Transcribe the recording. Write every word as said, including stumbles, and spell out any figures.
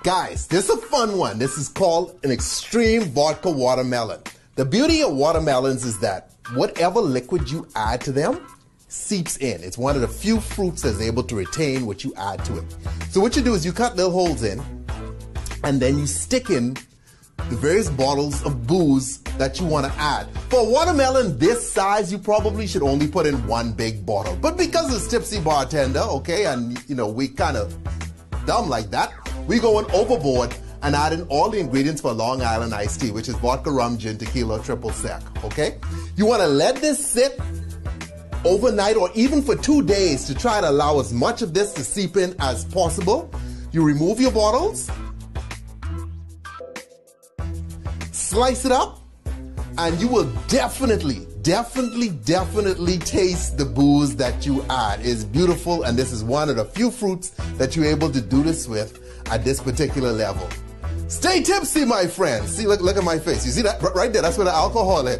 Guys, this is a fun one. This is called an extreme vodka watermelon. The beauty of watermelons is that whatever liquid you add to them seeps in. It's one of the few fruits that's able to retain what you add to it. So what you do is you cut little holes in, and then you stick in the various bottles of booze that you want to add. For a watermelon this size, you probably should only put in one big bottle. But because it's Tipsy Bartender, okay, and you know, we kind of dumb like that, we going overboard and adding all the ingredients for Long Island iced tea, which is vodka, rum, gin, tequila, triple sec, okay? You want to let this sit overnight or even for two days to try to allow as much of this to seep in as possible. You remove your bottles, slice it up, and you will definitely, definitely, definitely taste the booze that you add. It's beautiful, and this is one of the few fruits that you're able to do this with at this particular level. Stay tipsy, my friends. See, look, look at my face. You see that right there? That's where the alcohol is.